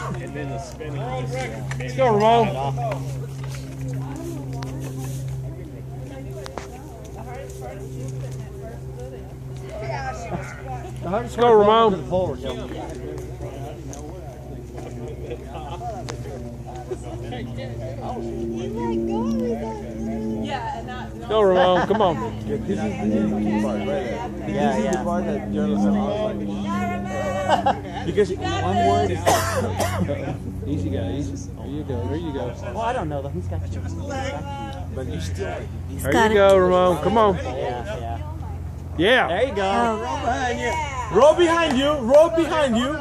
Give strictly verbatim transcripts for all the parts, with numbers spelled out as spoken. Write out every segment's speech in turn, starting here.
And then the spinning. Let's go, Ramon. Let's go, Ramon. Yeah, and not. Go, Ramon. Come on. This is the easy part, right? This Yeah, is yeah. the part that journalists are like. Because one word is. Easy, guys. There you go. There you go. Well, I don't know though. He's got the But you still. There you go, Ramon. Come on. Yeah, yeah. Yeah. There you go. Roll behind you. Roll behind you.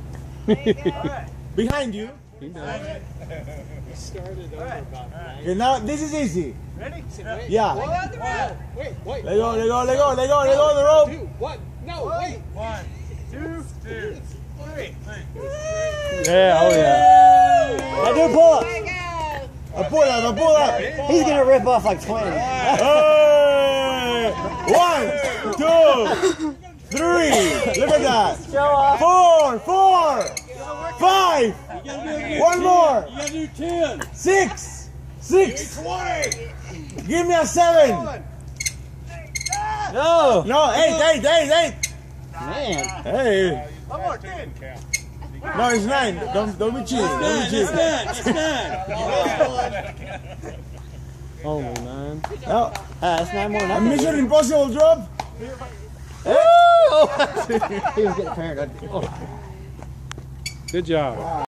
Behind you. He started over about nine. Okay, now this is easy. Ready? Yeah. Wait, wait. Let go, let go, let go, let go, let go of the rope. Two, one. No, wait. One, two, two, three. Yeah, oh yeah. Now do a pull up. I pull up, I pull up. He's gonna rip off like twenty. Hey! One, two, three. Look at that. Show off. Four, four, five. One more. You gotta do ten. Six, six. Give me a seven. No. No, eight, eight, eight, eight. Man. Hey. One more, ten. No, it's nine. Don't, don't be cheating. Don't be cheating. It's nine. Only nine. No. Uh, that's nine more than A that. Mission Impossible drop. He was getting paranoid. Good job.